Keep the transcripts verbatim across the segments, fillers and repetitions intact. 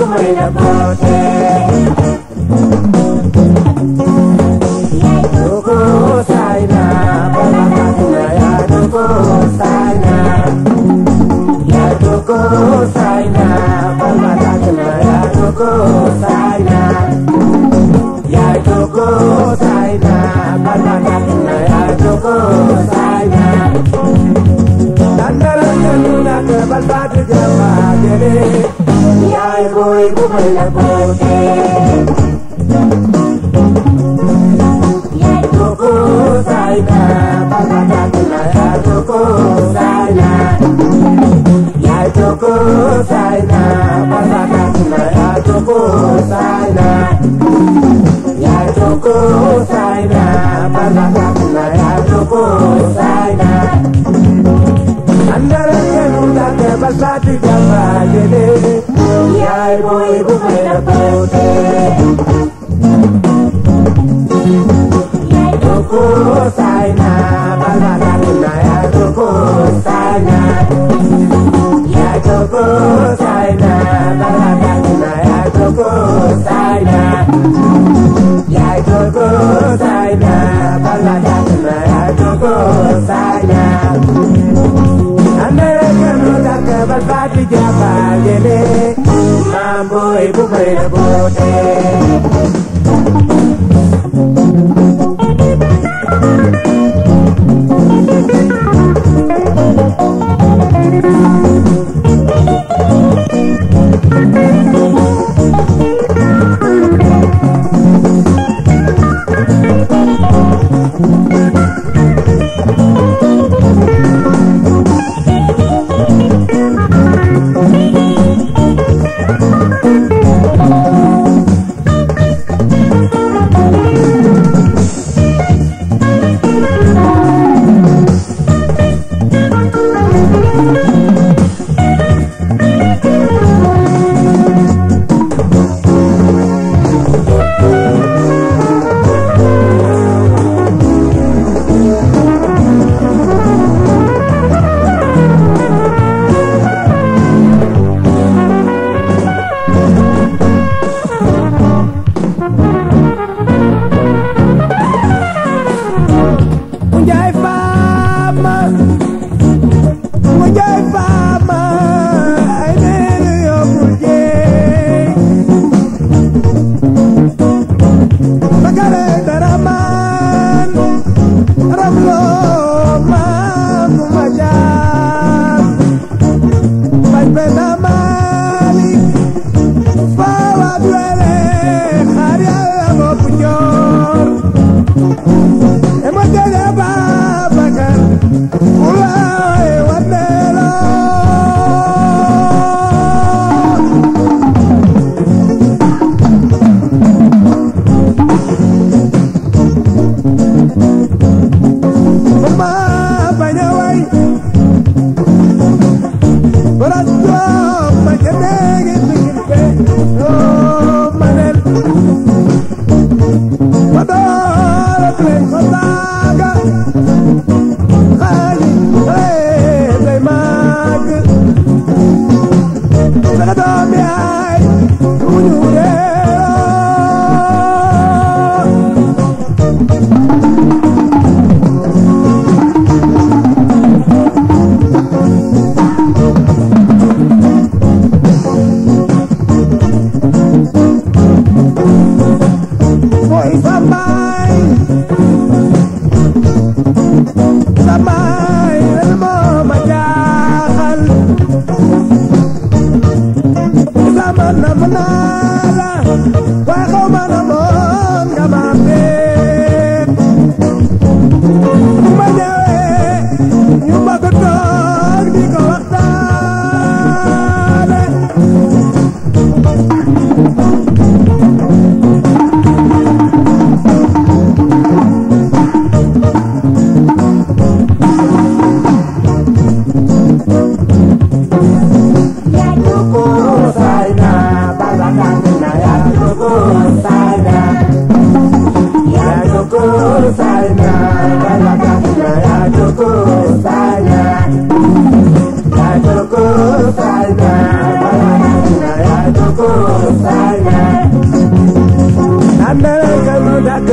may la boote yaay toko saay na bala fatina yaa toko saay na yaa toko saay na bala fatina yaa toko saay na yaa toko saay na bala fatina yaa toko saay na dandara januna ke balbatu jama gere yaay boy bu may la boote yaay toko saay na bala fatina yaa toko saay na yaay toko saay na bala fatina yaa toko saay na yaay toko saay na bala fatina yaa toko saay na andara januna ke balbatu jama gere yaay boy bu may la boote yaay toko saay na bala fatina yaa toko saay na yaay toko saay na bala fatina yaa toko saay na yaay toko saay na bala fatina yaa toko saay na andara januna ke balbatu jama gere boy bu may la boote Hey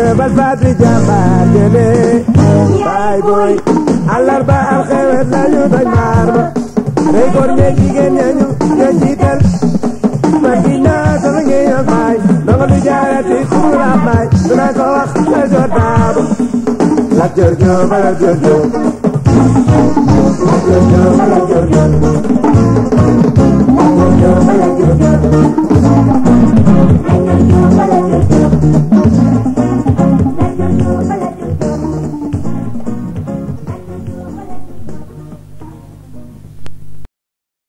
kër bas baati jàmbaar jële baay booy àllarba alxemes lañu toj maar ba rey góor ñeeg jigéen ñañu ñoo jiital ma gi naa sama ngeeñal baay ndongo du jaarati suula baay dina ko wax la jot daabo la jor joo ma la jor joo la jor joo ma la jor joo la jor joo ma la jor joo